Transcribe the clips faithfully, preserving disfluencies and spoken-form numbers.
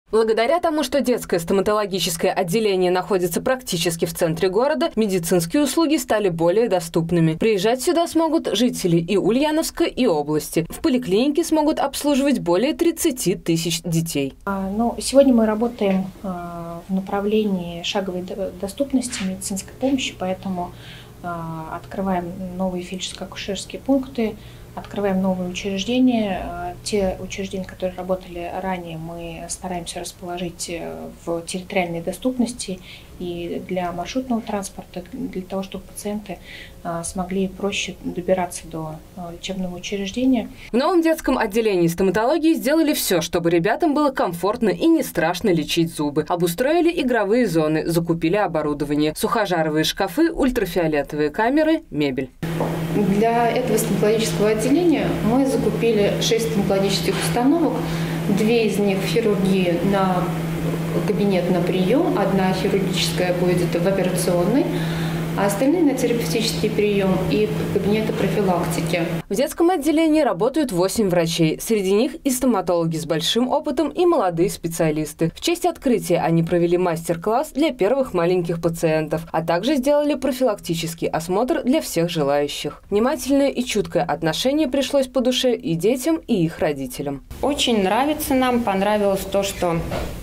Благодаря тому, что детское стоматологическое отделение находится практически в центре города, медицинские услуги стали более доступными. Приезжать сюда смогут жители и Ульяновска, и области. В поликлинике смогут обслуживать более тридцати тысяч детей. Ну, сегодня мы работаем в направлении шаговой доступности медицинской помощи, поэтому открываем новые фельдшерско-акушерские пункты, открываем новые учреждения. Те учреждения, которые работали ранее, мы стараемся расположить в территориальной доступности и для маршрутного транспорта, для того, чтобы пациенты смогли проще добираться до лечебного учреждения. В новом детском отделении стоматологии сделали все, чтобы ребятам было комфортно и не страшно лечить зубы. Обустроили игровые зоны, закупили оборудование, сухожаровые шкафы, ультрафиолетовые камеры, мебель. Для этого стоматологического отделения мы закупили шесть стоматологических установок, две из них в хирургии на кабинет на прием, одна хирургическая будет в операционной, а остальные на терапевтический прием и кабинеты профилактики. В детском отделении работают восемь врачей. Среди них и стоматологи с большим опытом, и молодые специалисты. В честь открытия они провели мастер-класс для первых маленьких пациентов, а также сделали профилактический осмотр для всех желающих. Внимательное и чуткое отношение пришлось по душе и детям, и их родителям. Очень нравится нам, понравилось то, что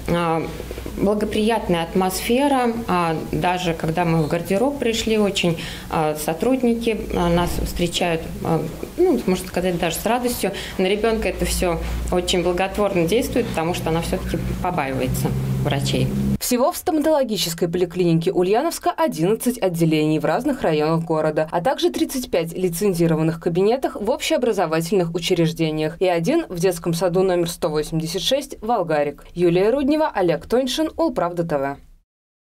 благоприятная атмосфера, даже когда мы в гардероб пришли, очень сотрудники нас встречают, ну, можно сказать, даже с радостью. На ребенка это все очень благотворно действует, потому что она все-таки побаивается врачей. Всего в стоматологической поликлинике Ульяновска одиннадцать отделений в разных районах города, а также тридцать пять лицензированных кабинетах в общеобразовательных учреждениях и один в детском саду номер сто восемьдесят шесть «Волгарик». Юлия Руднева, Олег Тоньшин, Улправда ТВ.